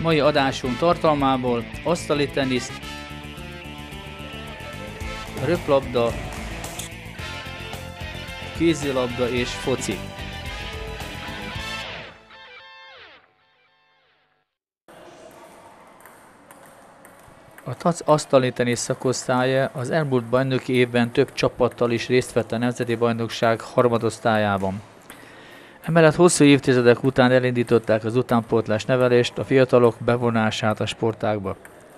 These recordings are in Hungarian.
Mai adásunk tartalmából asztali tenisz, röplabda, kézilabda és foci. A TAC asztali tenisz szakosztálya az elmúlt bajnoki évben több csapattal is részt vett a Nemzeti Bajnokság harmadosztályában. Emellett hosszú évtizedek után elindították az utánpótlás nevelést, a fiatalok bevonását a sportágba.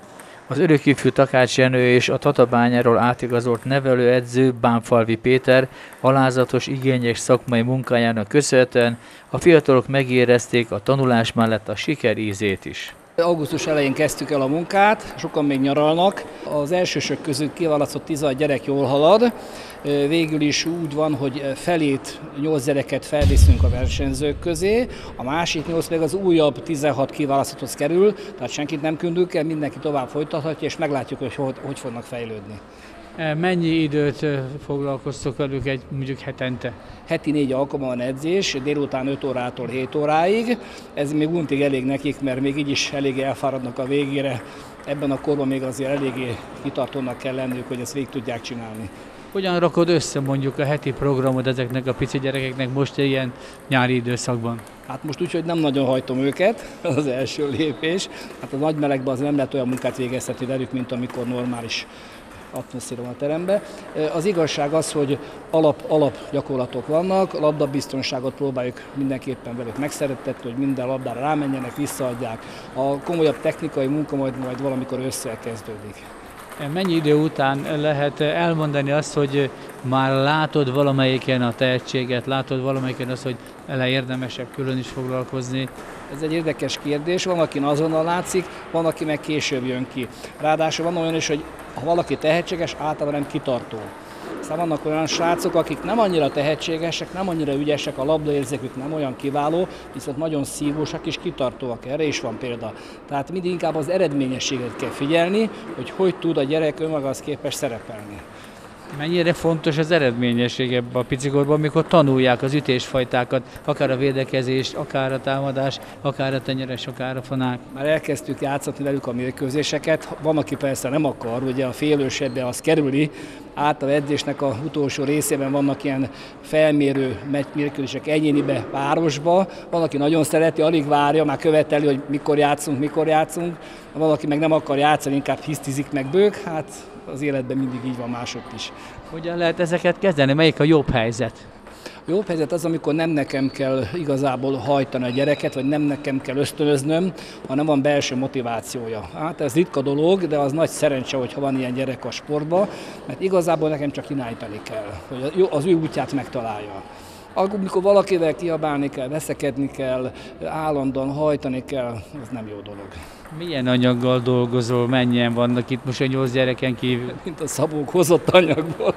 Az örökifjú Takács Jenő és a Tatabányáról átigazolt nevelőedző Bánfalvi Péter alázatos, igényes szakmai munkájának köszönhetően a fiatalok megérezték a tanulás mellett a siker ízét is. Augusztus elején kezdtük el a munkát, sokan még nyaralnak. Az elsősök közül kiválasztott 16 gyerek jól halad. Végül is úgy van, hogy felét 8 gyereket felviszünk a versenyzők közé, a másik 8 meg az újabb 16 kiválasztotthoz kerül, tehát senkit nem küldünk el, mindenki tovább folytathatja, és meglátjuk, hogy fognak fejlődni. Mennyi időt foglalkoztok velük mondjuk hetente? Heti 4 alkalommal van edzés, délután 5 órától 7 óráig. Ez még untig elég nekik, mert még így is eléggé elfáradnak a végére. Ebben a korban még azért eléggé kitartónak kell lenniük, hogy ezt végig tudják csinálni. Hogyan rakod össze mondjuk a heti programot ezeknek a pici gyerekeknek most ilyen nyári időszakban? Hát most úgy, hogy nem nagyon hajtom őket, az első lépés. Hát a nagy melegben az nem lehet olyan munkát végeztetni velük, mint amikor normális atmoszféra van a teremben. Az igazság az, hogy alap gyakorlatok vannak, a labdabiztonságot próbáljuk mindenképpen velük megszerettetni, hogy minden labdára rámenjenek, visszaadják. A komolyabb technikai munka majd valamikor kezdődik. Mennyi idő után lehet elmondani azt, hogy már látod valamelyiken a tehetséget, látod valamelyiken azt, hogy érdemesebb külön is foglalkozni? Ez egy érdekes kérdés, van, akin azonnal látszik, van, aki meg később jön ki. Ráadásul van olyan is, hogy ha valaki tehetséges, általában nem kitartó. Aztán vannak olyan srácok, akik nem annyira tehetségesek, nem annyira ügyesek, a labdaérzékük nem olyan kiváló, viszont nagyon szívósak és kitartóak, erre is van példa. Tehát mindig inkább az eredményességet kell figyelni, hogy tud a gyerek önmagához képest szerepelni. Mennyire fontos az eredményesség ebben a picikorban, amikor tanulják az ütésfajtákat, akár a védekezést, akár a támadás, akár a tenyeres, akár a fonák? Már elkezdtük játszatni velük a mérkőzéseket, van, aki persze nem akar, ugye a félősebben az kerüli, általában edzésnek a utolsó részében vannak ilyen felmérő mérkőzések egyénibe, városba, van, aki nagyon szereti, alig várja, már követeli, hogy mikor játszunk, van, aki meg nem akar játszani, inkább hisztizik meg bők, hát az életben mindig így van másodt is. Hogyan lehet ezeket kezdeni? Melyik a jobb helyzet? A jobb helyzet az, amikor nem nekem kell igazából hajtani a gyereket, vagy nem nekem kell ösztönöznöm, hanem van belső motivációja. Hát ez ritka dolog, de az nagy szerencse, hogyha van ilyen gyerek a sportban, mert igazából nekem csak irányítani kell, hogy az ő útját megtalálja. Amikor valakivel kiabálni kell, veszekedni kell, állandóan hajtani kell, az nem jó dolog. Milyen anyaggal dolgozol, mennyien vannak itt most a 8 gyereken kívül? Mint a Szabók hozott anyagból.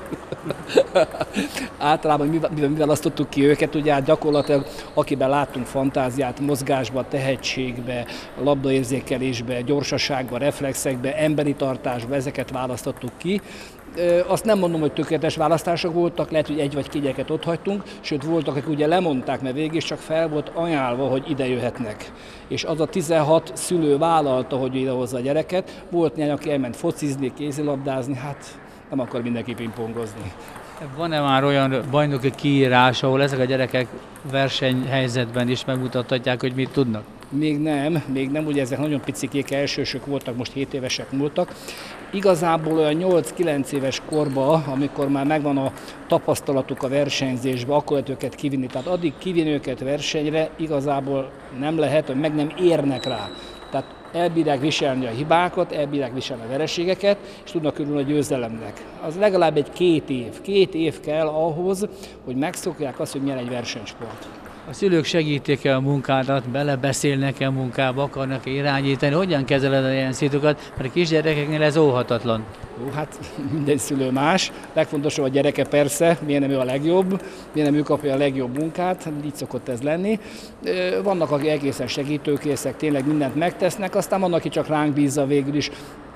Általában mi választottuk ki őket, ugye hát gyakorlatilag akiben láttunk fantáziát, mozgásba, tehetségbe, labdaérzékelésbe, gyorsaságba, reflexekbe, emberi tartásba, ezeket választottuk ki. Azt nem mondom, hogy tökéletes választások voltak, lehet, hogy 1 vagy 2 gyereket ott hagytunk, sőt voltak, akik ugye lemondták, mert végig is csak fel volt ajánlva, hogy ide jöhetnek. És az a 16 szülő vállalta, hogy idehozza a gyereket, volt néhány, aki elment focizni, kézilabdázni, hát nem akar mindenki pingpongozni. Van-e már olyan bajnoki kiírás, ahol ezek a gyerekek versenyhelyzetben is megmutathatják, hogy mit tudnak? Még nem, ugye ezek nagyon picikék, elsősök voltak, most 7 évesek múltak. Igazából olyan 8-9 éves korban, amikor már megvan a tapasztalatuk a versenyzésbe, akkor lehet őket kivinni. Tehát addig kivinni őket versenyre igazából nem lehet, hogy meg nem érnek rá. Tehát elbírják viselni a hibákat, elbírják viselni a vereségeket, és tudnak örülni a győzelemnek. Az legalább egy 2 év. 2 év kell ahhoz, hogy megszokják azt, hogy milyen egy versenysport. A szülők segítik-e a munkádat, belebeszélnek-e a munkába, akarnak-e irányítani? Hogyan kezeled ilyen szitukat? Mert a kisgyerekeknél ez óhatatlan. Hát minden szülő más. Legfontosabb a gyereke persze, milyen nem ő a legjobb, milyen nem ő kapja a legjobb munkát, így szokott ez lenni. Vannak, akik egészen segítőkészek, tényleg mindent megtesznek, aztán vannak, aki csak ránk bízza végül is.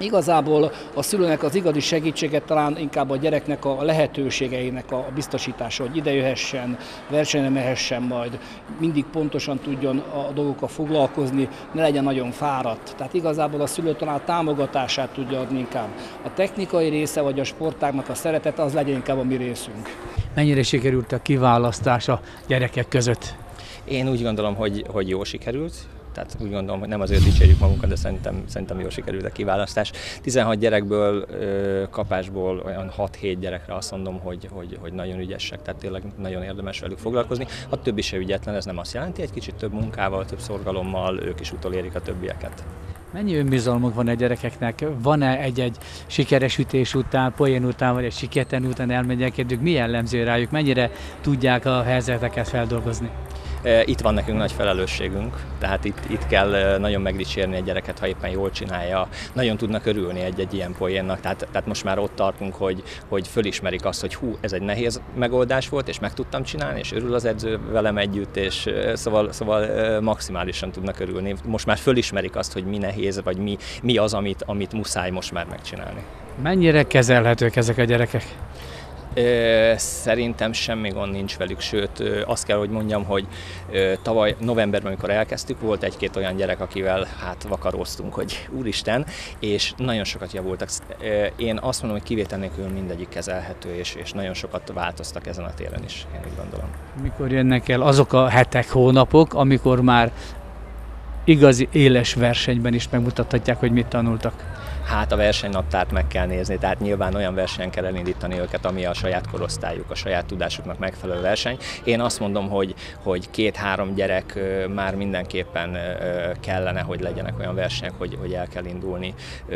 Igazából a szülőnek az igazi segítséget talán inkább a gyereknek a lehetőségeinek a biztosítása, hogy ide jöhessen, versenyre mehessen majd, mindig pontosan tudjon a dolgokkal foglalkozni, ne legyen nagyon fáradt. Tehát igazából a szülő talán a támogatását tudja adni inkább. A technikai része vagy a sportágnak a szeretet az legyen inkább a mi részünk. Mennyire sikerült a kiválasztás a gyerekek között? Én úgy gondolom, hogy jól sikerült. Tehát úgy gondolom, hogy nem azért dicsérjük magunkat, de szerintem jól sikerült a kiválasztás. 16 gyerekből, kapásból olyan 6-7 gyerekre azt mondom, hogy nagyon ügyesek, tehát tényleg nagyon érdemes velük foglalkozni. A többi se ügyetlen, ez nem azt jelenti, egy kicsit több munkával, több szorgalommal ők is utolérik a többieket. Mennyi önbizalmuk van a gyerekeknek? Van-e egy sikeres ütés után, poén után, vagy egy sikertelen után elmegyek, mi jellemző rájuk? Mennyire tudják a helyzeteket feldolgozni? Itt van nekünk nagy felelősségünk, tehát itt kell nagyon megdicsérni egy gyereket, ha éppen jól csinálja. Nagyon tudnak örülni egy ilyen poénnak, tehát most már ott tartunk, hogy fölismerik azt, hogy hú, ez egy nehéz megoldás volt, és meg tudtam csinálni, és örül az edző velem együtt, és szóval maximálisan tudnak örülni. Most már fölismerik azt, hogy mi nehéz, vagy mi az, amit muszáj most már megcsinálni. Mennyire kezelhetők ezek a gyerekek? Szerintem semmi gond nincs velük, sőt azt kell, hogy mondjam, hogy tavaly novemberben, amikor elkezdtük, volt egy-két olyan gyerek, akivel vakaróztunk, hogy úristen, és nagyon sokat javultak. Én azt mondom, hogy kivétel nélkül mindegyik kezelhető, és nagyon sokat változtak ezen a téren is, én úgy gondolom. Mikor jönnek el azok a hetek, hónapok, amikor már igazi éles versenyben is megmutathatják, hogy mit tanultak? Hát a versenynaptárt meg kell nézni, tehát nyilván olyan versenyen kell elindítani őket, ami a saját korosztályuk, a saját tudásuknak megfelelő verseny. Én azt mondom, hogy 2-3 gyerek már mindenképpen kellene, hogy legyenek olyan versenyek, hogy el kell indulni.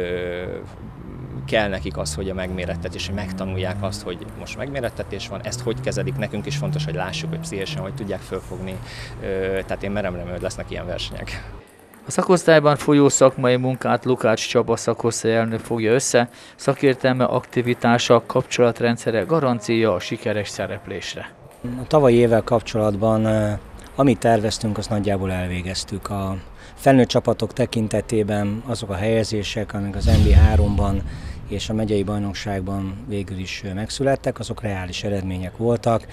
Kell nekik az, hogy a megmérettetés, hogy megtanulják azt, hogy most megmérettetés van, ezt hogy kezelik, nekünk is fontos, hogy lássuk, hogy pszichésen hogy tudják fölfogni. Tehát én merem remélni, hogy lesznek ilyen versenyek. A szakosztályban folyó szakmai munkát Lukács Csaba szakosztály elnök fogja össze, szakértelme, aktivitása, kapcsolatrendszere garancia a sikeres szereplésre. A tavalyi évvel kapcsolatban, amit terveztünk, azt nagyjából elvégeztük. A felnőtt csapatok tekintetében azok a helyezések, amik az NB3-ban és a megyei bajnokságban végül is megszülettek, azok reális eredmények voltak.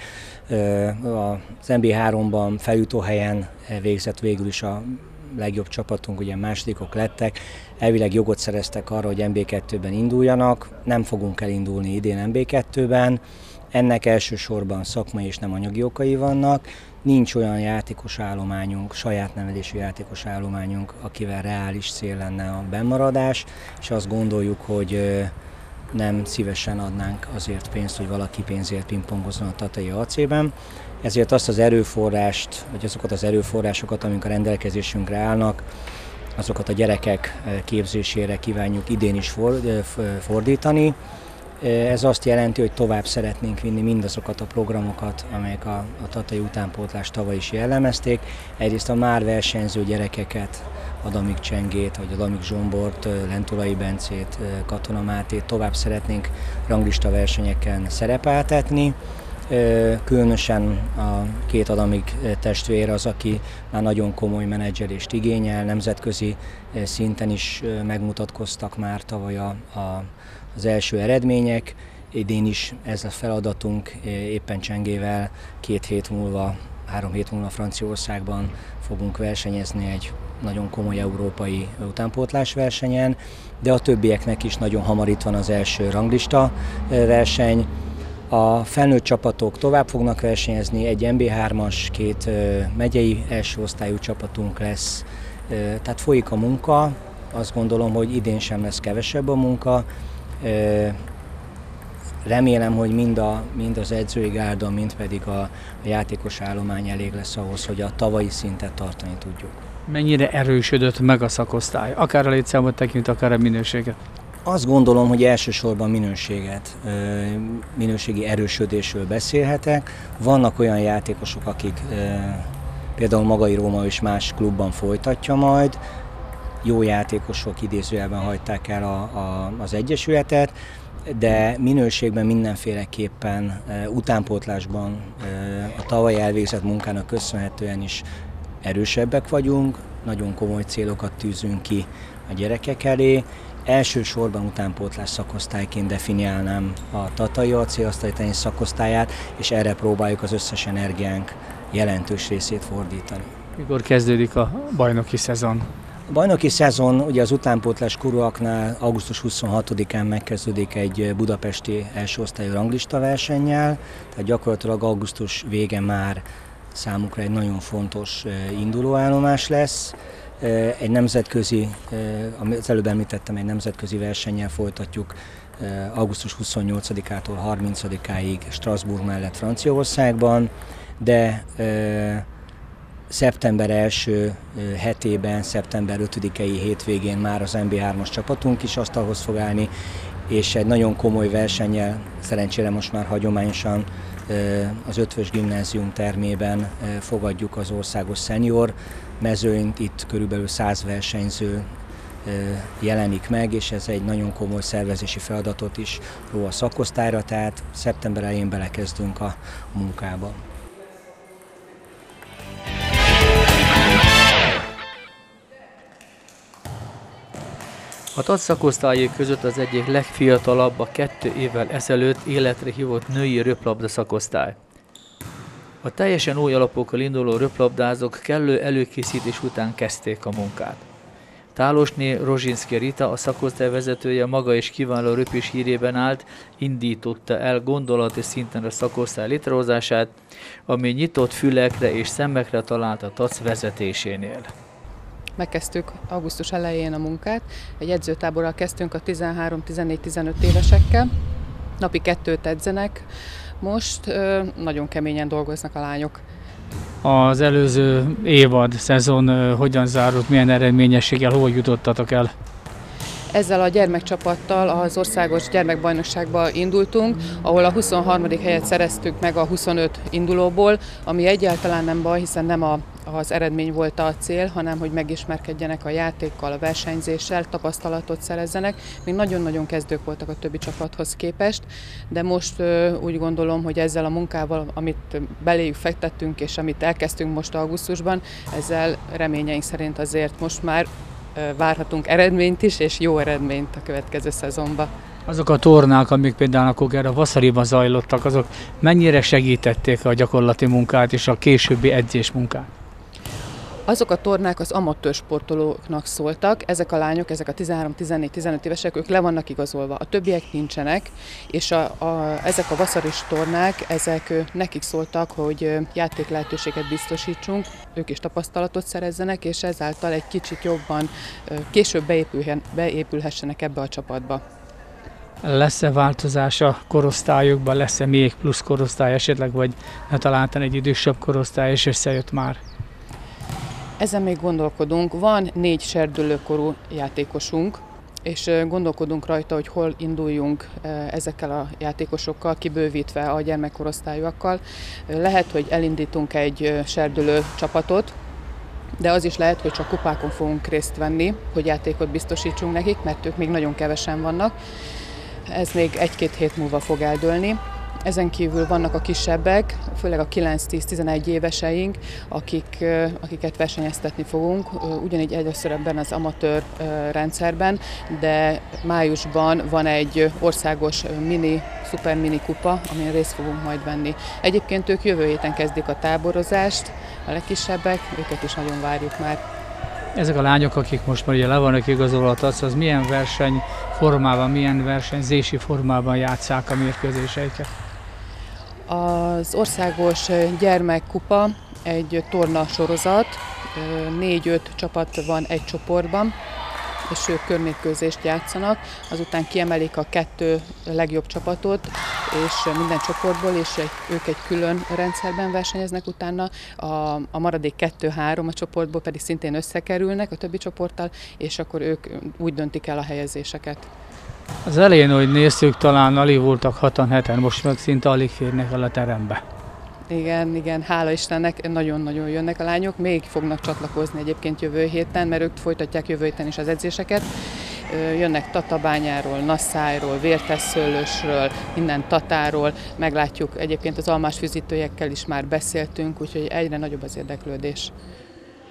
Az NB3-ban feljutó helyen végzett végül is a legjobb csapatunk, ugye másodikok lettek, elvileg jogot szereztek arra, hogy NB2-ben induljanak, nem fogunk elindulni idén NB2-ben, ennek elsősorban szakmai és nem anyagi okai vannak, nincs olyan játékos állományunk, saját nevelésű játékos állományunk, akivel reális cél lenne a bennmaradás, és azt gondoljuk, hogy nem szívesen adnánk azért pénzt, hogy valaki pénzért pingpongozzon a Tatai AC-ben. Ezért azt az erőforrást, vagy azokat az erőforrásokat, amik a rendelkezésünkre állnak, azokat a gyerekek képzésére kívánjuk idén is fordítani. Ez azt jelenti, hogy tovább szeretnénk vinni mindazokat a programokat, amelyek a tatai utánpótlást tavaly is jellemezték. Egyrészt a már versenyző gyerekeket, Adamik Csengét, vagy Adamik Zsombort, Lentulai Bencét, Katona Mátét tovább szeretnénk ranglista versenyeken szerepeltetni. Különösen a két Adamik testvér az, aki már nagyon komoly menedzselést igényel, nemzetközi szinten is megmutatkoztak már tavaly az első eredmények. Idén is ez a feladatunk, éppen Csengével 3 hét múlva Franciaországban fogunk versenyezni egy nagyon komoly európai utánpótlás versenyen, de a többieknek is nagyon hamar itt van az első ranglista verseny. A felnőtt csapatok tovább fognak versenyezni, egy NB3-as, 2 megyei első osztályú csapatunk lesz, tehát folyik a munka, azt gondolom, hogy idén sem lesz kevesebb a munka. Remélem, hogy mind az edzői gárda, mind pedig a játékos állomány elég lesz ahhoz, hogy a tavalyi szintet tartani tudjuk. Mennyire erősödött meg a szakosztály, akár a létszámot tekint, akár a minőséget? Azt gondolom, hogy elsősorban minőségi erősödésről beszélhetek. Vannak olyan játékosok, akik például Magai Róma és más klubban folytatja majd, jó játékosok idézőjelben hagyták el az egyesületet, de minőségben mindenféleképpen utánpótlásban a tavaly elvégzett munkának köszönhetően is erősebbek vagyunk, nagyon komoly célokat tűzünk ki a gyerekek elé, Elsősorban utánpótlás szakosztályként definiálnám a Tatai acélasztalitenisz szakosztályát, és erre próbáljuk az összes energiánk jelentős részét fordítani. Mikor kezdődik a bajnoki szezon? A bajnoki szezon ugye az utánpótlás korúaknál augusztus 26-án megkezdődik egy budapesti elsőosztályú ranglista versennyel, tehát gyakorlatilag augusztus vége már számukra egy nagyon fontos indulóállomás lesz. Egy nemzetközi, az előbb említettem, egy nemzetközi versennyel folytatjuk augusztus 28-ától 30-áig Strasbourg mellett Franciaországban, de szeptember első hetében, szeptember 5-i hétvégén már az MB3-as csapatunk is asztalhoz fog állni, és egy nagyon komoly versennyel, szerencsére most már hagyományosan az Ötvös Gimnázium termében fogadjuk az országos szenior mezőnyt, itt körülbelül 100 versenyző jelenik meg, és ez egy nagyon komoly szervezési feladatot is ró a szakosztályra, tehát szeptember elején belekezdünk a munkába. A TAC szakosztályai között az egyik legfiatalabb a 2 évvel ezelőtt életre hívott női röplabda szakosztály. A teljesen új alapokkal induló röplabdázók kellő előkészítés után kezdték a munkát. Tálosné Rozsinszky Rita, a szakosztály vezetője, maga is kiváló röpés hírében állt, indította el gondolati szinten a szakosztály létrehozását, ami nyitott fülekre és szemekre talált a TAC vezetésénél. Megkezdtük augusztus elején a munkát, egy edzőtáborral kezdtünk a 13-14-15 évesekkel, napi 2-t edzenek, most nagyon keményen dolgoznak a lányok. Az előző évad, szezon hogyan zárult, milyen eredményességgel, hol jutottatok el? Ezzel a gyermekcsapattal az országos gyermekbajnokságba indultunk, ahol a 23. helyet szereztük meg a 25 indulóból, ami egyáltalán nem baj, hiszen nem az eredmény volt a cél, hanem hogy megismerkedjenek a játékkal, a versenyzéssel, tapasztalatot szerezzenek. Még nagyon-nagyon kezdők voltak a többi csapathoz képest, de most úgy gondolom, hogy ezzel a munkával, amit beléjük fektettünk és amit elkezdtünk most augusztusban, ezzel reményeink szerint azért most már várhatunk eredményt is, és jó eredményt a következő szezonban. Azok a tornák, amik például akkor a Vaszariban zajlottak, azok mennyire segítették a gyakorlati munkát és a későbbi edzésmunkát? Azok a tornák az amatőr sportolóknak szóltak, ezek a lányok, ezek a 13-14-15 évesek, ők le vannak igazolva, a többiek nincsenek, és ezek a vaszaris tornák, ezek nekik szóltak, hogy játéklehetőséget biztosítsunk, ők is tapasztalatot szerezzenek, és ezáltal egy kicsit jobban később beépülhessenek ebbe a csapatba. Lesz-e változás a korosztályokban, lesz-e még plusz korosztály esetleg, vagy talán egy idősebb korosztály és összejött már? Ezen még gondolkodunk. Van 4 serdülőkorú játékosunk, és gondolkodunk rajta, hogy hol induljunk ezekkel a játékosokkal, kibővítve a gyermekkorosztályúakkal. Lehet, hogy elindítunk egy serdülő csapatot, de az is lehet, hogy csak kupákon fogunk részt venni, hogy játékot biztosítsunk nekik, mert ők még nagyon kevesen vannak. Ez még 1-2 hét múlva fog eldőlni. Ezen kívül vannak a kisebbek, főleg a 9-10-11 éveseink, akiket versenyeztetni fogunk, ugyanígy először ebben az amatőr rendszerben, de májusban van egy országos szuper mini kupa, amin részt fogunk majd venni. Egyébként ők jövő héten kezdik a táborozást, a legkisebbek, őket is nagyon várjuk már. Ezek a lányok, akik most már ugye le vannak igazolva a TAC, az milyen versenyformában, milyen versenyzési formában játsszák a mérkőzéseiket? Az országos gyermekkupa egy torna sorozat, 4-5 csapat van egy csoportban, és ők körmérkőzést játszanak, azután kiemelik a 2 legjobb csapatot, és minden csoportból, és ők egy külön rendszerben versenyeznek utána, a maradék 2-3 a csoportból pedig szintén összekerülnek a többi csoporttal, és akkor ők úgy döntik el a helyezéseket. Az elején, hogy néztük, talán alig voltak 6-7-en, most meg szinte alig férnek el a terembe. Igen, hála Istennek nagyon-nagyon jönnek a lányok, még fognak csatlakozni egyébként jövő héten, mert ők folytatják jövő héten is az edzéseket. Jönnek Tatabányáról, Nasszájról, Vértesszőlősről, minden Tatáról, meglátjuk, egyébként az almás fűzítőjekkel is már beszéltünk, úgyhogy egyre nagyobb az érdeklődés.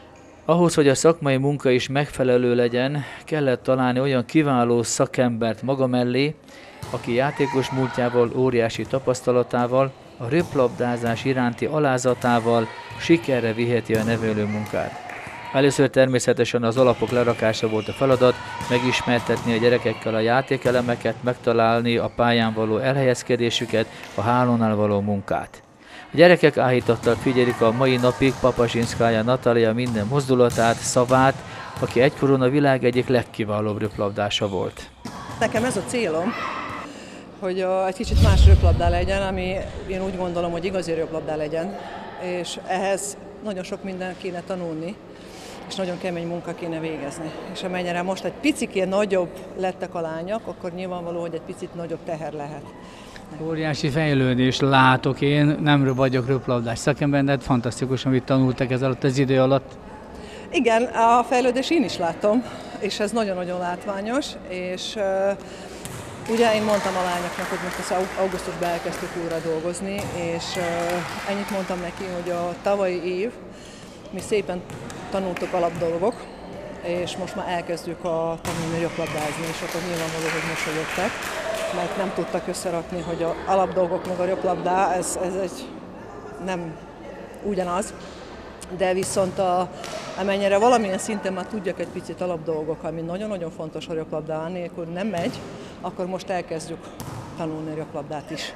Ahhoz, hogy a szakmai munka is megfelelő legyen, kellett találni olyan kiváló szakembert maga mellé, aki játékos múltjával, óriási tapasztalatával, a röplabdázás iránti alázatával sikerre viheti a nevelő munkát. Először természetesen az alapok lerakása volt a feladat, megismertetni a gyerekekkel a játékelemeket, megtalálni a pályán való elhelyezkedésüket, a hálónál való munkát. A gyerekek áhítattal figyelik a mai napig Papazsinszkája Natalia minden mozdulatát, szavát, aki egykoron a világ egyik legkiválóbb röplabdása volt. Nekem ez a célom, hogy egy kicsit más röplabdá legyen, ami én úgy gondolom, hogy igazi röplabdá legyen, és ehhez nagyon sok mindent kéne tanulni, és nagyon kemény munka kéne végezni. És amennyire most egy picikén nagyobb lettek a lányok, akkor nyilvánvaló, hogy egy picit nagyobb teher lehet. Óriási fejlődést látok én, nem vagyok röplabdás szakember, de fantasztikus, amit tanultak ez alatt az idő alatt. Igen, a fejlődést én is látom, és ez nagyon-nagyon látványos, és ugye én mondtam a lányoknak, hogy most az augusztusban elkezdtük újra dolgozni, és ennyit mondtam neki, hogy a tavalyi év mi szépen tanultuk alapdolgok, és most már elkezdjük tanulni röplabdázni, és akkor nyilvánvaló, hogy mosolyogtak, mert nem tudtak összerakni, hogy az alapdolgok meg a röplabdá, ez egy nem ugyanaz, de viszont amennyire valamilyen szinten már tudjak egy picit alapdolgok, ami nagyon-nagyon fontos a röplabdá, nélkül nem megy, akkor most elkezdjük tanulni a röplabdát is.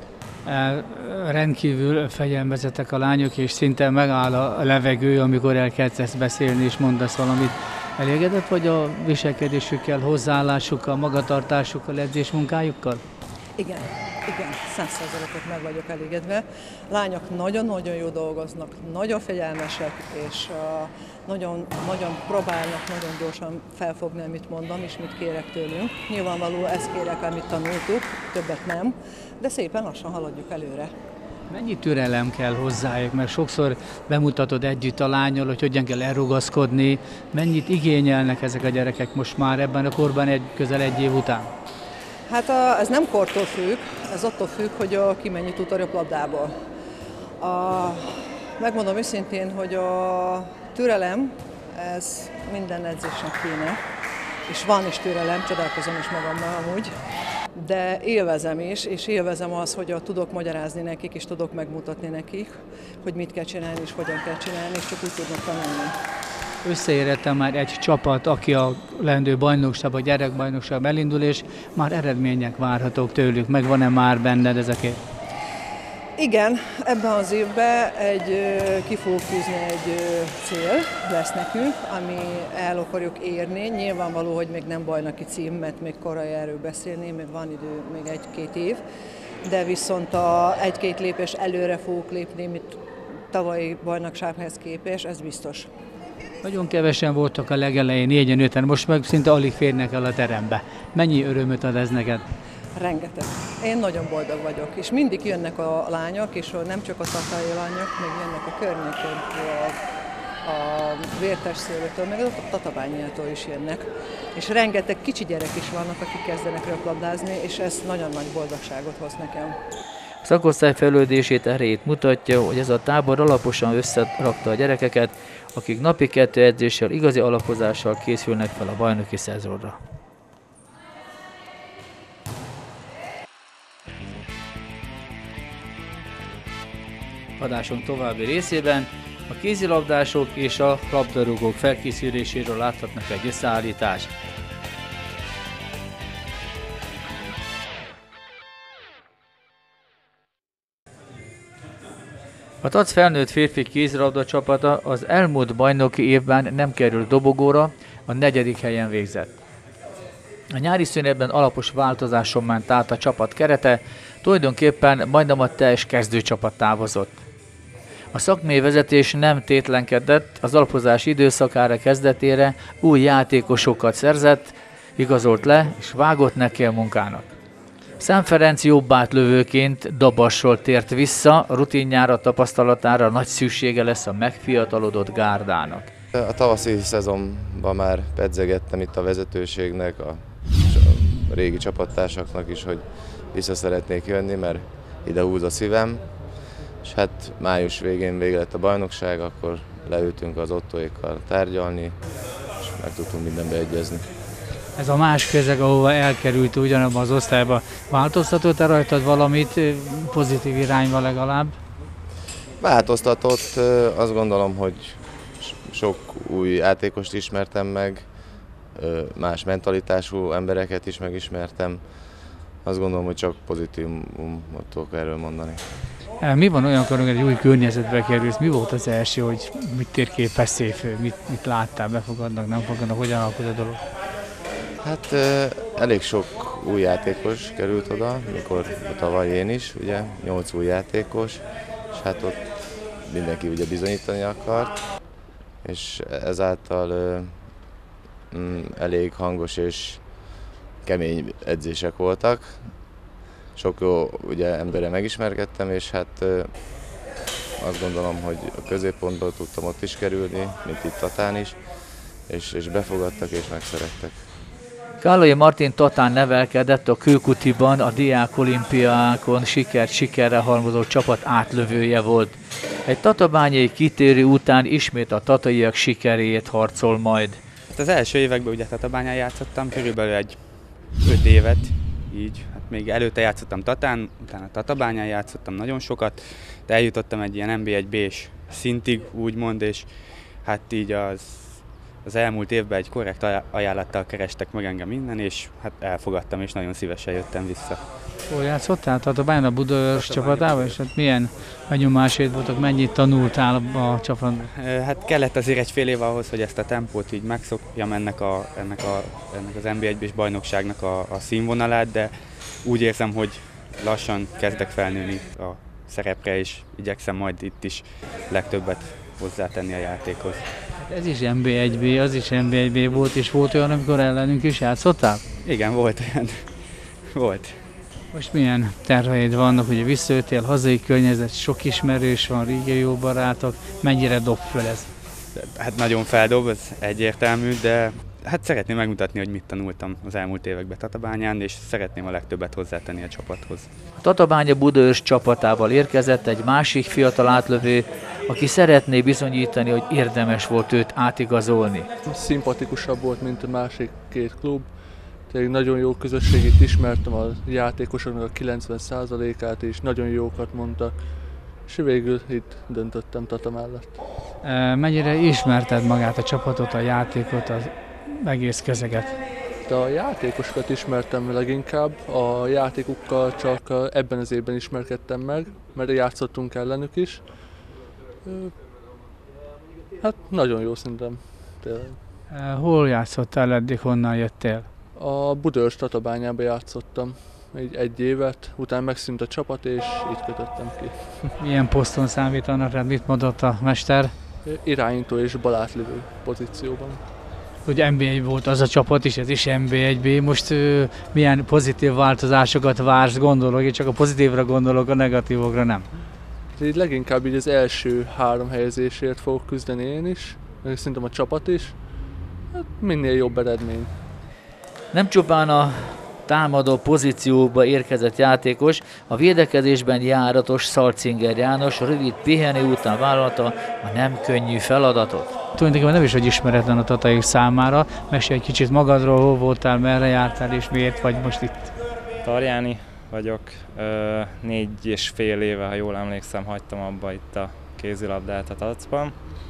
Rendkívül fegyelmezettek a lányok, és szinte megáll a levegő, amikor elkezdesz beszélni és mondasz valamit. Elégedett vagy a viselkedésükkel, hozzáállásukkal, magatartásukkal, edzésmunkájukkal? Igen, 100%-ot meg vagyok elégedve. Lányok nagyon-nagyon jó dolgoznak, nagyon fegyelmesek, és nagyon próbálnak nagyon gyorsan felfogni, amit mondom, és mit kérek tőlünk. Nyilvánvaló ezt kérek, amit tanultuk, többet nem, de szépen lassan haladjuk előre. Mennyi türelem kell hozzájuk, mert sokszor bemutatod együtt a lánnyal, hogy hogyan kell elrugaszkodni, mennyit igényelnek ezek a gyerekek most már ebben a korban közel egy év után? Hát ez nem kortól függ, ez attól függ, hogy ki mennyit tud a röplabdából. Megmondom őszintén, hogy a türelem, ez minden edzésnek kéne, és van is türelem, csodálkozom is magammal amúgy, de élvezem is, és élvezem az, hogy tudok magyarázni nekik, és tudok megmutatni nekik, hogy mit kell csinálni, és hogyan kell csinálni, és csak úgy tudnak tanulni. Összeérettem már egy csapat, aki a leendő bajnokság, a gyerekbajnokság elindul, és már eredmények várhatók tőlük. Megvan-e már benned ezekért? Igen, ebben az évben ki fogok tűzni egy cél lesz nekünk, ami el akarjuk érni. Nyilvánvaló, hogy még nem bajnoki cím, mert még korai erről beszélni, még van idő, még egy-két év, de viszont egy-két lépés előre fogok lépni, mint tavalyi bajnoksághoz képest, ez biztos. Nagyon kevesen voltak a legelején, 4-5-en, most meg szinte alig férnek el a terembe. Mennyi örömöt ad ez neked? Rengeteg. Én nagyon boldog vagyok, és mindig jönnek a lányok, és nem csak a tatai lányok, meg jönnek a környékről, a Vértesszőrtől, meg a Tatabányától is jönnek. És rengeteg kicsi gyerek is vannak, akik kezdenek röplabdázni, és ez nagyon nagy boldogságot hoz nekem. A szakosztály fejlődését, erejét mutatja, hogy ez a tábor alaposan összerakta a gyerekeket, akik napi 2 edzéssel, igazi alapozással készülnek fel a bajnoki szezonra. Adásunk további részében a kézilabdások és a labdarúgók felkészüléséről láthatnak egy összeállítást. A TAC felnőtt férfi kézilabda csapata az elmúlt bajnoki évben nem került dobogóra, a 4. helyen végzett. A nyári szünetben alapos változáson ment át a csapat kerete, tulajdonképpen majdnem a teljes kezdőcsapat távozott. A szakmai vezetés nem tétlenkedett, az alapozás időszakára kezdetére új játékosokat szerzett, igazolt le és vágott neki a munkának. Szám Ferenc jobbátlövőként Dabassal tért vissza, rutinjára, tapasztalatára nagy szüksége lesz a megfiatalodott gárdának. A tavaszi szezonban már pedzegettem itt a vezetőségnek, a régi csapattársaknak is, hogy vissza szeretnék jönni, mert ide húz a szívem. És hát május végén vége lett a bajnokság, akkor leültünk az Ottóékkal tárgyalni, és meg tudtunk mindenbe egyezni. Ez a más közeg, ahova elkerült ugyanabban az osztályban, változtatott-e rajtad valamit pozitív irányba legalább? Változtatott, azt gondolom, hogy sok új játékost ismertem meg, más mentalitású embereket is megismertem. Azt gondolom, hogy csak pozitívumot tudok erről mondani. Mi van olyankor, amikor egy új környezetbe kerülsz? Mi volt az első, hogy mit térképes szép, mit láttál, befogadnak, nem fogadnak, hogyan alakul a dolog? Hát elég sok új játékos került oda, mikor tavaly én is, ugye, 8 új játékos, és hát ott mindenki ugye bizonyítani akart, és ezáltal elég hangos és kemény edzések voltak. Sok jó ugye, emberrel megismerkedtem, és hát azt gondolom, hogy a középpontból tudtam ott is kerülni, mint itt Tatán is, és befogadtak és megszerettek. Kállai Martin Tatán nevelkedett, a Kőkutiban a diák olimpiákon sikerre halmozó csapat átlövője volt. Egy tatabányai kitérő után ismét a tataiak sikeréért harcol majd. Hát az első években ugye Tatabányán játszottam, körülbelül egy 5 évet, így. Hát még előtte játszottam Tatán, utána Tatabányán játszottam nagyon sokat, de eljutottam egy ilyen NB1B-s szintig, úgymond, és hát így az elmúlt évben egy korrekt ajánlattal kerestek meg engem innen, és hát elfogadtam, és nagyon szívesen jöttem vissza. Hol játszottál? Tatabányán a Budaörs csapatában, és hát milyen benyomásait voltak, mennyit tanultál a csapatban? Hát kellett azért egy fél év ahhoz, hogy ezt a tempót így megszokjam ennek az NB1-s bajnokságnak a színvonalát, de úgy érzem, hogy lassan kezdek felnőni a szerepre, és igyekszem majd itt is legtöbbet hozzátenni a játékhoz. Ez is NB1B, az is NB1B volt, és volt olyan, amikor ellenünk is játszottál? Igen, volt olyan. Volt. Most milyen terveid vannak, ugye visszajöttél, hazai környezet, sok ismerős van, régi jó barátok, mennyire dob föl ez? Hát nagyon feldob, ez egyértelmű, de hát szeretném megmutatni, hogy mit tanultam az elmúlt években Tatabányán, és szeretném a legtöbbet hozzátenni a csapathoz. A Tatabánya Budaörs csapatával érkezett egy másik fiatal átlövő, aki szeretné bizonyítani, hogy érdemes volt őt átigazolni. Szimpatikusabb volt, mint a másik két klub. Tényleg nagyon jó közösségét ismertem, a játékosoknak a 90%-át, és nagyon jókat mondtak. És végül itt döntöttem Tata mellett. Mennyire ismerted magát, a csapatot, a játékot, az egész közeget? De a játékosokat ismertem leginkább, a játékukkal csak ebben az évben ismerkedtem meg, mert játszottunk ellenük is. Hát nagyon jó szinten, tényleg. Hol játszottál eddig, honnan jöttél? A Budaörs Tatabányában játszottam egy évet, utána megszűnt a csapat, és így kötöttem ki. Milyen poszton számítanak rád, mit mondott a mester? Irányító és balátlövő pozícióban. Hogy NB1 volt az a csapat is, ez is NB1B. Most milyen pozitív változásokat vársz, gondolok? Én csak a pozitívra gondolok, a negatívokra nem. Így leginkább így az első 3 helyezésért fogok küzdeni én is, meg szerintem a csapat is. Hát minél jobb eredmény. Nem csupán a támadó pozícióba érkezett játékos, a védekezésben járatos Szalcinger János rövid pihenő után vállalta a nem könnyű feladatot. Tulajdonképpen nem is vagy ismeretlen a tataik számára. Mesélj egy kicsit magadról, hol voltál, merre jártál és miért vagy most itt? Tarjáni vagyok, 4,5 éve, ha jól emlékszem, hagytam abba itt a kézilabdát a Tacban.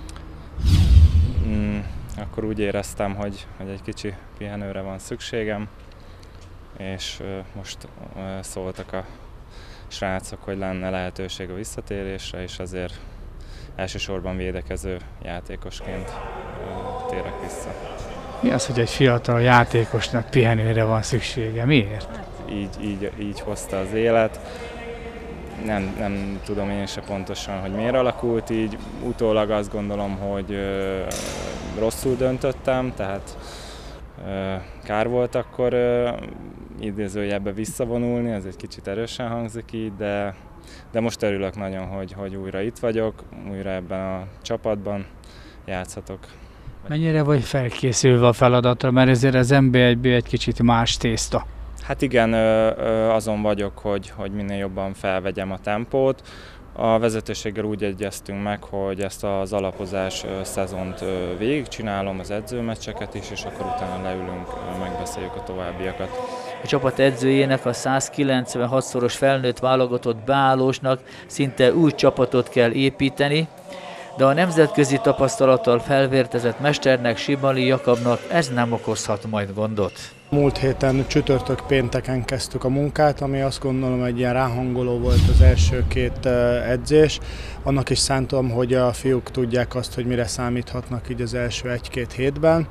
Akkor úgy éreztem, hogy egy kicsi pihenőre van szükségem, és most szóltak a srácok, hogy lenne lehetőség a visszatérésre, és azért elsősorban védekező játékosként térek vissza. Mi az, hogy egy fiatal játékosnak pihenőre van szüksége? Miért? Így hozta az élet. Nem tudom én se pontosan, hogy miért alakult így. Utólag azt gondolom, hogy rosszul döntöttem, tehát kár volt akkor idézőjelben visszavonulni, ez egy kicsit erősen hangzik így, de most örülök nagyon, hogy újra itt vagyok, újra ebben a csapatban játszhatok. Mennyire vagy felkészülve a feladatra, mert ezért az NB1B egy kicsit más tészta? Hát igen, azon vagyok, hogy minél jobban felvegyem a tempót, A vezetőséggel úgy egyeztünk meg, hogy ezt az alapozás szezont végigcsinálom, az edzőmeccseket is, és akkor utána leülünk, megbeszéljük a továbbiakat. A csapat edzőjének, a 196-szoros felnőtt válogatott beállósnak szinte új csapatot kell építeni, de a nemzetközi tapasztalattal felvértezett mesternek, Sibali Jakabnak ez nem okozhat majd gondot. Múlt héten csütörtök-pénteken kezdtük a munkát, ami azt gondolom egy ilyen ráhangoló volt az első két edzés. Annak is szántam, hogy a fiúk tudják azt, hogy mire számíthatnak így az első egy-két hétben.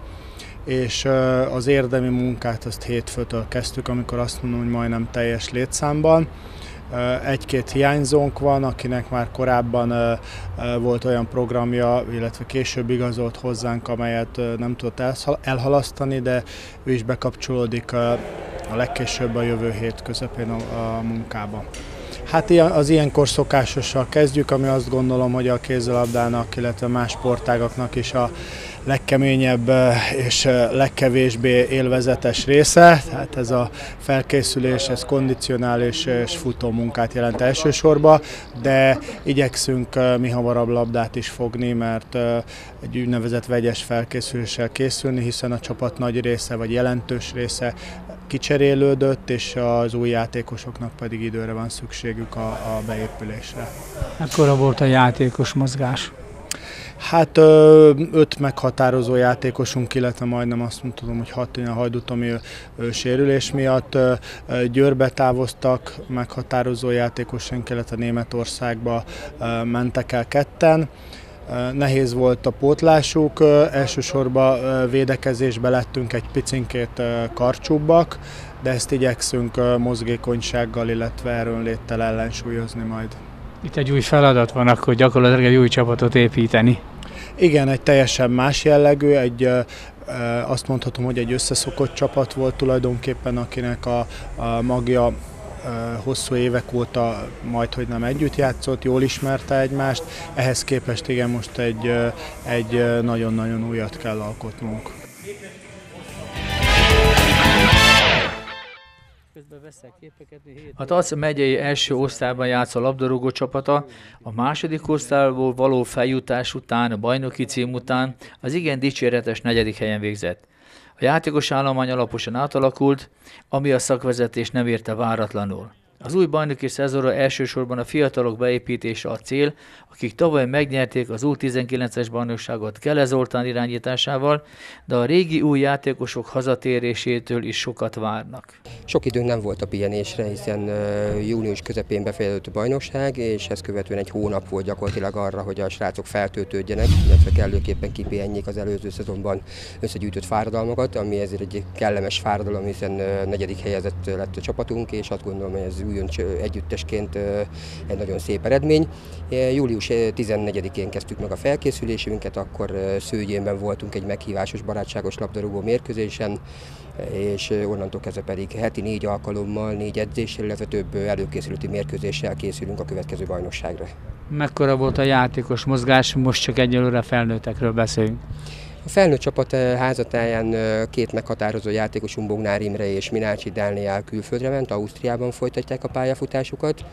És az érdemi munkát azt hétfőtől kezdtük, amikor azt mondom, hogy majdnem teljes létszámban. Egy-két hiányzónk van, akinek már korábban volt olyan programja, illetve később igazolt hozzánk, amelyet nem tudott elhalasztani, de ő is bekapcsolódik a legkésőbb a jövő hét közepén a munkába. Hát az ilyenkor szokásossal kezdjük, ami azt gondolom, hogy a kézilabdának, illetve más sportágaknak is a legkeményebb és legkevésbé élvezetes része. Tehát ez a felkészülés, ez kondicionális és futó munkát jelent elsősorban, de igyekszünk mihamarabb labdát is fogni, mert egy úgynevezett vegyes felkészüléssel készülni, hiszen a csapat nagy része vagy jelentős része kicserélődött, és az új játékosoknak pedig időre van szükségük a beépülésre. Ekkora volt a játékos mozgás? Hát 5 meghatározó játékosunk, illetve majdnem azt mondhatom, hogy 6 a Hajdútomi sérülés miatt. Győrbe távoztak meghatározó játékosunk, illetve Németországba mentek el ketten. Nehéz volt a pótlásuk, elsősorban védekezésbe lettünk egy picinkét karcsúbbak, de ezt igyekszünk mozgékonysággal, illetve erőnléttel ellensúlyozni majd. Itt egy új feladat van, akkor gyakorlatilag egy új csapatot építeni. Igen, egy teljesen más jellegű, azt mondhatom, hogy egy összeszokott csapat volt tulajdonképpen, akinek a magja hosszú évek óta majdhogy nem együtt játszott, jól ismerte egymást. Ehhez képest igen, most egy nagyon-nagyon újat kell alkotnunk. A TAC megyei első osztályban játszó labdarúgó csapata a második osztályból való feljutás után, a bajnoki cím után az igen dicséretes 4. helyen végzett. A játékos állomány alaposan átalakult, ami a szakvezetés nem érte váratlanul. Az új bajnoki szezonra elsősorban a fiatalok beépítése a cél, akik tavaly megnyerték az U19-es bajnokságot Kele Zoltán irányításával, de a régi új játékosok hazatérésétől is sokat várnak. Sok időnk nem volt a pihenésre, hiszen június közepén befejeződött a bajnokság, és ezt követően egy hónap volt gyakorlatilag arra, hogy a srácok feltöltődjenek, illetve kellőképpen kipihenjék az előző szezonban összegyűjtött fáradalmakat, ami ezért egy kellemes fáradalom, hiszen 4. helyezett lett a csapatunk, és azt gondolom, hogy ez újonc együttesként egy nagyon szép eredmény. Július 14-én kezdtük meg a felkészülésünket, akkor Szőgyénben voltunk egy meghívásos barátságos labdarúgó mérkőzésen, és onnantól kezdve pedig heti 4 alkalommal, 4 edzéssel, illetve több előkészületi mérkőzéssel készülünk a következő bajnokságra. Mekkora volt a játékos mozgás, most csak egyelőre felnőttekről beszélünk? A felnőtt csapat házatáján 2 meghatározó játékosunk, Bognár Imre és Minácsi Dániel külföldre ment, Ausztriában folytatják a pályafutásukat,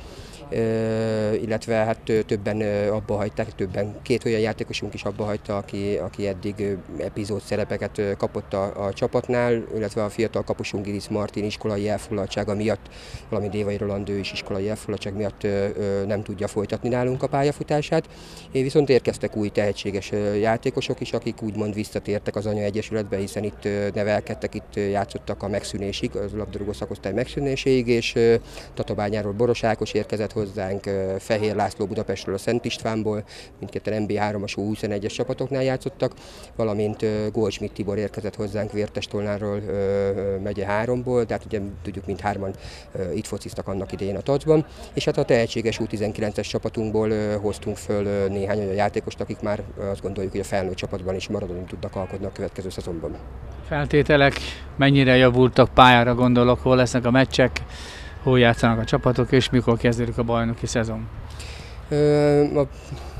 illetve hát többen abba hagyták, 2 olyan játékosunk is abba hagyta, aki eddig epizód szerepeket kapott a csapatnál, illetve a fiatal kapusunk Iris Martin iskolai elfoglaltsága miatt, valamint Dévai Roland, ő is iskolai elfoglaltság miatt nem tudja folytatni nálunk a pályafutását. Viszont érkeztek új tehetséges játékosok is, akik úgymond visszatértek az anyaegyesületbe, hiszen itt nevelkedtek, itt játszottak a megszűnésig, az labdarúgó szakosztály megszűnéséig, és Tatabányáról Boros Ákos érkezett hozzánk, Fehér László Budapestről, a Szent Istvánból, mindketten MB3-as U21-es csapatoknál játszottak, valamint Goldschmidt Tibor érkezett hozzánk Vértestolnáról, megye 3-ból, tehát ugye tudjuk, mindhárman itt fociztak annak idején a TAC-ban, és hát a tehetséges U19-es csapatunkból hoztunk föl néhány olyan játékost, akik már azt gondoljuk, hogy a felnőtt csapatban is maradni tudnak alkotni a következő szezonban. Feltételek mennyire javultak, pályára gondolok, hol lesznek a meccsek, hol játszanak a csapatok, és mikor kezdődik a bajnoki szezon? A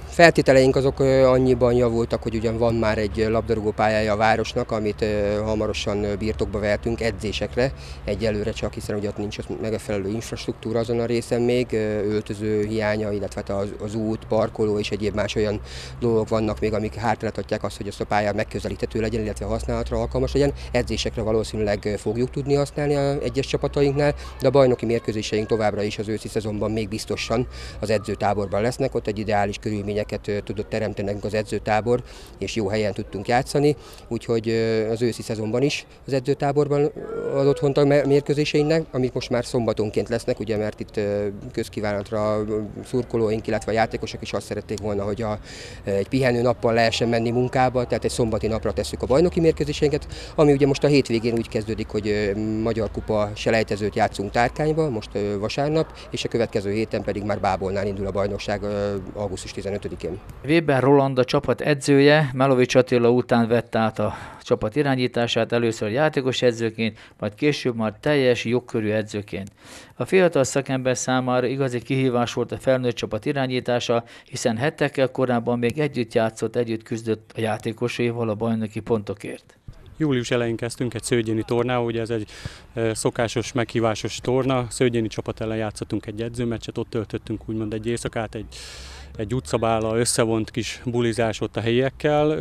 feltételeink azok annyiban javultak, hogy ugyan van már egy labdarúgó pályája a városnak, amit hamarosan birtokba vehetünk edzésekre. Egyelőre csak, hiszen ugye ott nincs megfelelő infrastruktúra azon a részen még, öltöző hiánya, illetve az út, parkoló és egyéb más olyan dolgok vannak még, amik hátráltatják azt, hogy azt a pályát megközelíthető legyen, illetve használatra alkalmas legyen. Edzésekre valószínűleg fogjuk tudni használni az egyes csapatainknál, de a bajnoki mérkőzéseink továbbra is az őszi szezonban még biztosan az edzőtáborban lesznek. Ott egy ideális körülményeket tudott teremteni nekünk az edzőtábor, és jó helyen tudtunk játszani, úgyhogy az őszi szezonban is az edzőtáborban az otthont a mérkőzéseinknek, amik most már szombatonként lesznek, ugye, mert itt közkívánatra szurkolóink, illetve a játékosok is azt szerették volna, hogy egy pihenő nappal lehessen menni munkába, tehát egy szombati napra tesszük a bajnoki mérkőzéseinket, ami ugye most a hétvégén úgy kezdődik, hogy Magyar Kupa selejtezőt játszunk Tárkányba, most vasárnap, és a következő héten pedig már Bábolnál indul a bajnokság augusztus 15-én. Weber Roland, a csapat edzője, Melovics Attila után vette át a csapat irányítását, először játékos edzőként, majd később már teljes jogkörű edzőként. A fiatal szakember számára igazi kihívás volt a felnőtt csapat irányítása, hiszen hetekkel korábban még együtt játszott, együtt küzdött a játékosaival a bajnoki pontokért. Július elején kezdtünk egy szőgyéni tornával, ugye ez egy szokásos, meghívásos torna. Szőgyéni csapat ellen játszottunk egy edzőmeccset, ott töltöttünk úgymond egy éjszakát, egy utcabála, összevont kis bulizás ott a helyiekkel.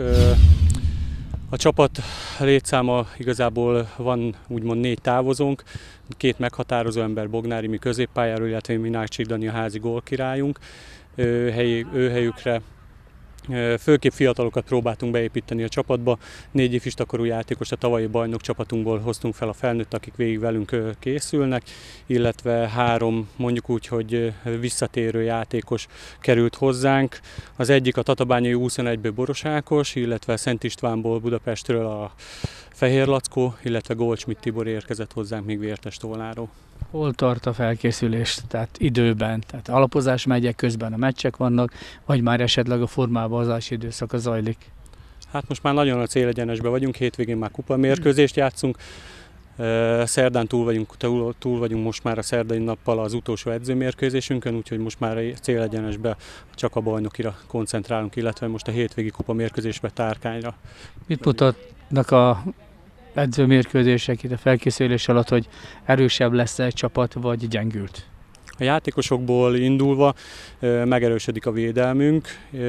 A csapat létszáma igazából van úgymond 4 távozónk, 2 meghatározó ember, Bognár Imi középpályáról, illetve Minácsi Dani, a házi gólkirályunk. Ő helyükre főképp fiatalokat próbáltunk beépíteni a csapatba. 4 ifjúkorú játékos a tavalyi bajnok csapatunkból hoztunk fel a felnőtt, akik végig velünk készülnek, illetve 3 mondjuk úgy, hogy visszatérő játékos került hozzánk. Az egyik a tatabányai U21-ből Boros Ákos, illetve Szent Istvánból, Budapestről a Fehér Lackó, illetve Goldschmidt Tibor érkezett hozzánk még Vértestolnáról. Hol tart a felkészülés, tehát időben, tehát alapozás megyek, közben a meccsek vannak, vagy már esetleg a formábazási időszaka zajlik? Hát most már nagyon a célegyenesben vagyunk, hétvégén már kupamérkőzést játszunk, szerdán túl vagyunk most már a szerdai nappal az utolsó edzőmérkőzésünkön, úgyhogy most már célegyenesben csak a bajnokira koncentrálunk, illetve most a hétvégi kupamérkőzésbe Tárkányra. Mit mutatnak a edzőmérkőzések itt a felkészülés alatt, hogy erősebb lesz egy csapat, vagy gyengült? A játékosokból indulva megerősödik a védelmünk.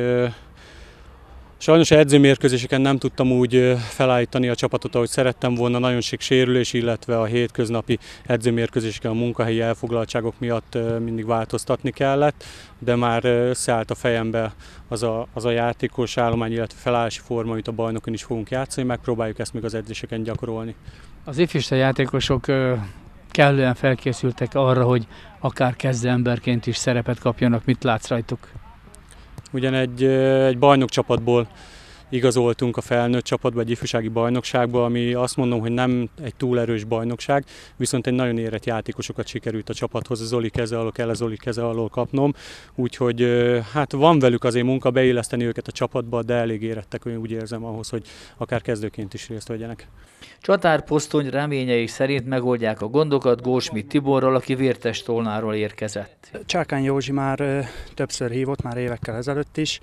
Sajnos edzőmérkőzéseken nem tudtam úgy felállítani a csapatot, ahogy szerettem volna, nagyon sok sérülés, illetve a hétköznapi edzőmérkőzéseken a munkahelyi elfoglaltságok miatt mindig változtatni kellett, de már összeállt a fejembe az a játékos állomány, illetve felállási forma, amit a bajnokon is fogunk játszani, megpróbáljuk ezt még az edzéseken gyakorolni. Az ifjústa játékosok kellően felkészültek arra, hogy akár kezdőemberként is szerepet kapjanak, mit látsz rajtuk? Ugyan egy bajnokcsapatból igazoltunk a felnőtt csapatba, egy ifjúsági bajnokságba, ami azt mondom, hogy nem egy túl erős bajnokság, viszont egy nagyon érett játékosokat sikerült a csapathoz, Zoli keze alól, Kele Zoli keze alól kapnom, úgyhogy hát van velük azért munka beilleszteni őket a csapatba, de elég érettek, úgy érzem ahhoz, hogy akár kezdőként is részt vegyenek. Csatár Posztony reményeik szerint megoldják a gondokat Goldschmidt Tiborral, aki Vértestolnáról érkezett. Csákány Józsi már többször hívott, már évekkel ezelőtt is.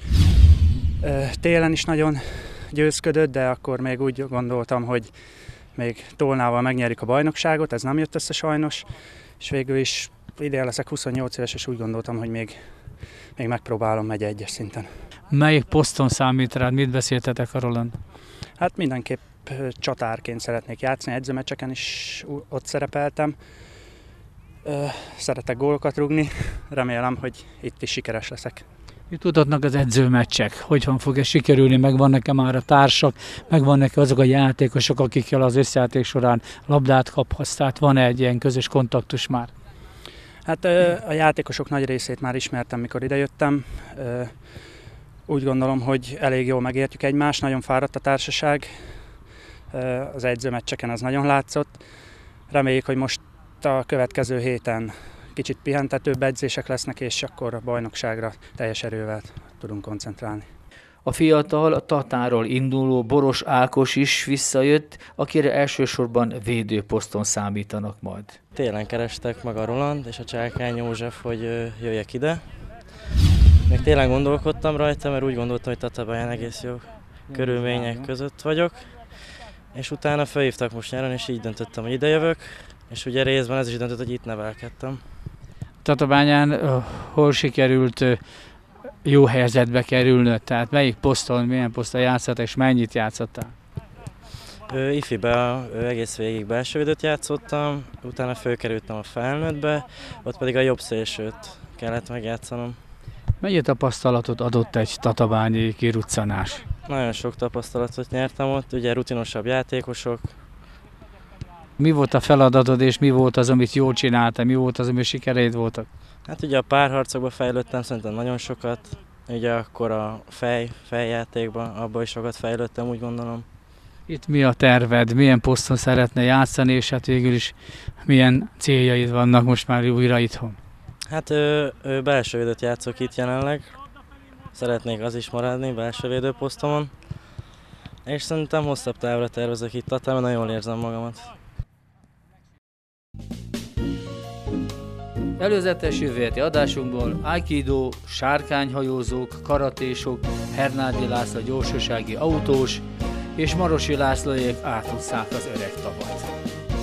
Télen is nagyon győzködött, de akkor még úgy gondoltam, hogy még Tolnával megnyerjük a bajnokságot, ez nem jött össze sajnos, és végül is idén leszek 28 éves, és úgy gondoltam, hogy még megpróbálom egyes szinten. Melyik poszton számít rád, mit beszéltetek a Roland? Hát mindenképp csatárként szeretnék játszani, edzőmeccseken is ott szerepeltem. Szeretek gólokat rúgni, remélem, hogy itt is sikeres leszek. Mit mutatnak az edzőmeccsek? Hogyan fog ez sikerülni? Megvannak-e már a társak? Megvannak-e azok a játékosok, akikkel az összjáték során labdát kaphatsz? Tehát van-e egy ilyen közös kontaktus már? Hát a játékosok nagy részét már ismertem, mikor idejöttem. Úgy gondolom, hogy elég jól megértjük egymást, nagyon fáradt a társaság. Az edzőmeccseken ez nagyon látszott. Reméljük, hogy most a következő héten kicsit pihentetőbb edzések lesznek, és akkor a bajnokságra teljes erővel tudunk koncentrálni. A fiatal, a Tatáról induló Boros Ákos is visszajött, akire elsősorban védőposzton számítanak majd. Télen kerestek meg a Roland és a Csákány József, hogy jöjjek ide. Még tényleg gondolkodtam rajta, mert úgy gondoltam, hogy Tatabányán egész jó körülmények között vagyok. És utána felhívtak most nyáron, és így döntöttem, hogy ide jövök. És ugye részben ez is döntött, hogy itt nevelkedtem. Tatabányán hol sikerült jó helyzetbe kerülnöd? Tehát melyik poszton, milyen poszton játszott és mennyit játszottál? Ifibe egész végig belsővédőt játszottam, utána fölkerültem a felnőttbe, ott pedig a jobb szélsőt kellett megjátszanom. Mennyi tapasztalatot adott egy tatabányi kiruccanás? Nagyon sok tapasztalatot nyertem ott, ugye rutinosabb játékosok. Mi volt a feladatod és mi volt az, amit jól csináltál, mi volt az, ami sikereid voltak? Hát ugye a párharcokban fejlődtem szerintem nagyon sokat, ugye akkor a fejjátékban, abban is sokat fejlődtem, úgy gondolom. Itt mi a terved, milyen poszton szeretne játszani, és hát végül is milyen céljaid vannak most már újra itthon? Hát belsővédőt játszok itt jelenleg, szeretnék az is maradni belsővédő posztomon, és szerintem hosszabb távra tervezek itt Tatában, nagyon jól érzem magamat. Előzetes jövő heti adásunkból aikido, sárkányhajózók, karatésok, Hernádi László gyorsasági autós és Marosi Lászlóék átúszák az öreg tavat.